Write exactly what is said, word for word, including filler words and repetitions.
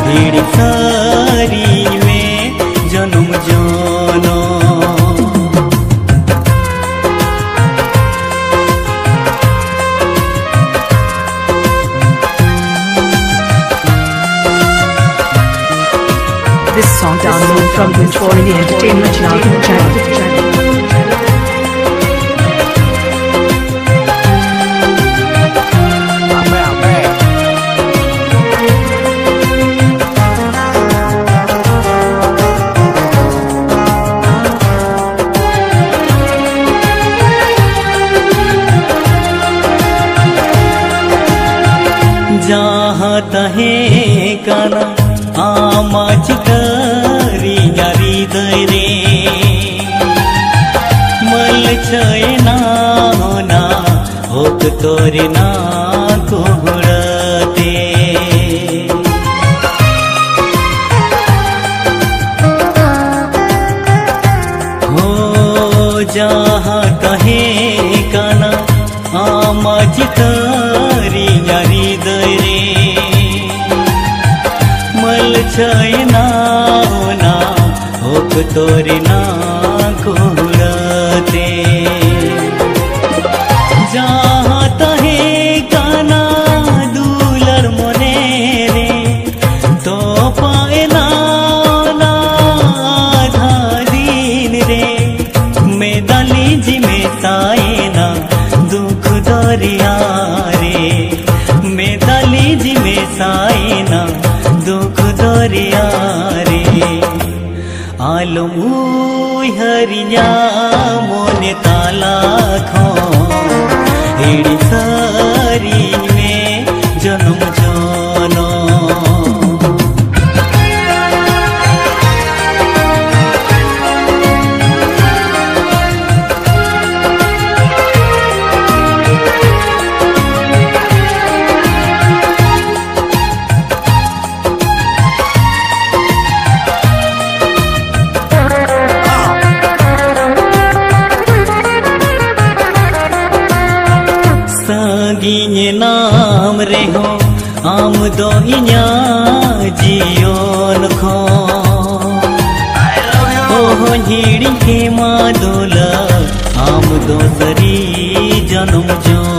हिड़ी सारी में जन्म जाना। This song download from Vishwari Entertainment channel. जहाँ तहे काना आमाज करी यारी दरे मल छे ना ना होक तोरे ना कोहरते। हो जहाँ तहे काना आमाज करी यारी दरे मल छे ना ना होक तोरे ना कोहरते। जहाँ तहे काना दूलर मोने रे तो पाए ना ना आधा दिन रे मेदाली जी में ताए ना दुख दरिया रे मेदाली जी में साए ना दुख दरिया रे। आलो मुई हरिया मोने ताला खो हिड़ी सारी में जन्म जाना। सागिने नाम रे हो आम दो इन्या जियोन खो ओहो हिड़ी के मादोला आम दो सरी जन्म जो।